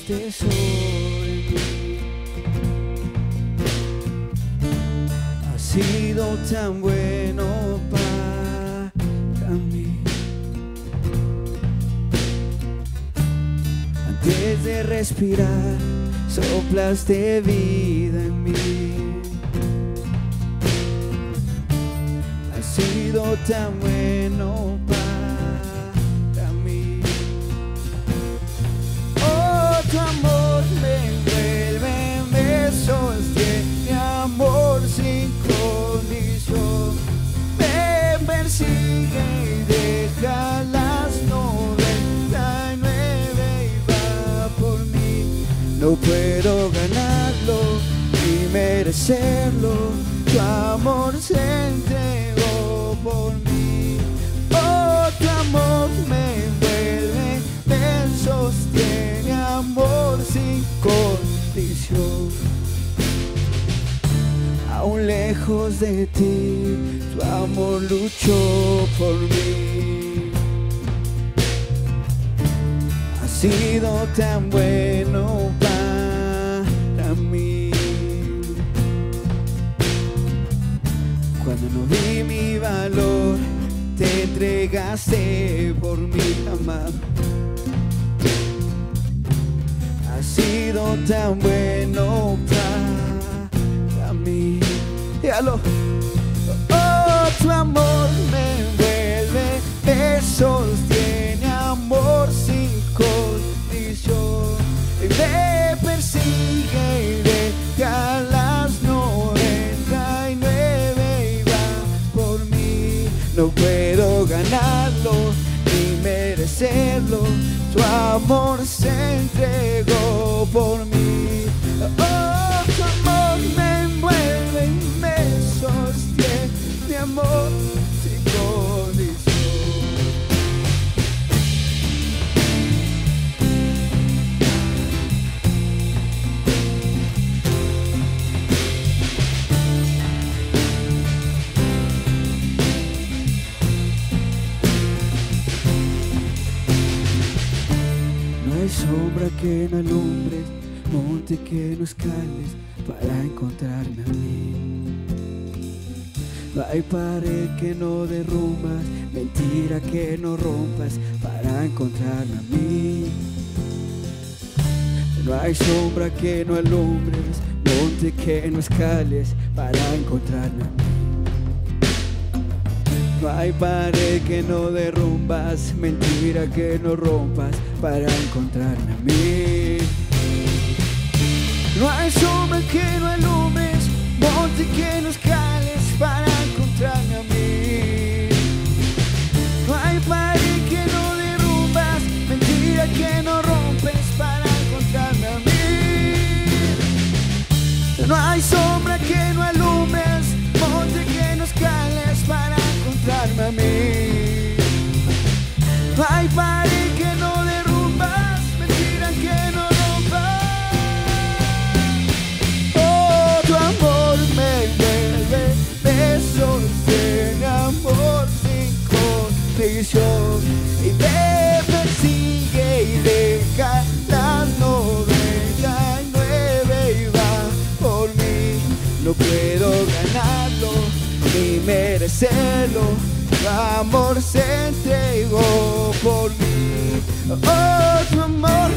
tesoro en mí. Has sido tan bueno para mí. Antes de respirar, soplaste vida en mí. Has sido tan bueno para mí. Oh, tu amor me envuelve, me sostiene, amor sin condición. Me persigue y deja las 99 y va por mí. No puedo ganarlo ni merecerlo, tu amor se entregó por mí. Oh, tu amor me envuelve, me sostiene, amor sin condición. Aún lejos de ti, tu amor luchó por mí. Has sido tan bueno para mí. Cuando no vi mi valor, te entregaste por mí, amado. Has sido tan bueno para mí. Dígalo. Oh, tu amor me envuelve, me sostiene, amor sin condición. Y me persigue y deja las 99 y va por mí. No puedo ganarlo ni merecerlo, tu amor se entregó por mí. Oh, tu amor me envuelve y me sostiene, mi amor sin condición. No hay sombra que no alumbres, monte que no escales para encontrarme a mí. No hay pared que no derrumbas, mentira que no rompas para encontrarme a mí. No hay sombra que no alumbres, monte que no escales para encontrarme a mí. No hay pared que no derrumbas, mentira que no rompas para encontrarme a mí. No hay sombra que no alumbres, monte que no escales para encontrarme a mí. No hay pared que no derrumbas, mentira que no rompes para encontrarme a mí. No hay sombra que no alumbres, monte que no escales para encontrarme a mí. No hay pared que no derrumbas, mentira que no rompas. Oh, tu amor me envuelve, me sostiene, amor sin condición. Y me persigue y deja las 99 y va por mí. No puedo ganarlo ni merecerlo, tu amor se entregó por mí. Oh, tu amor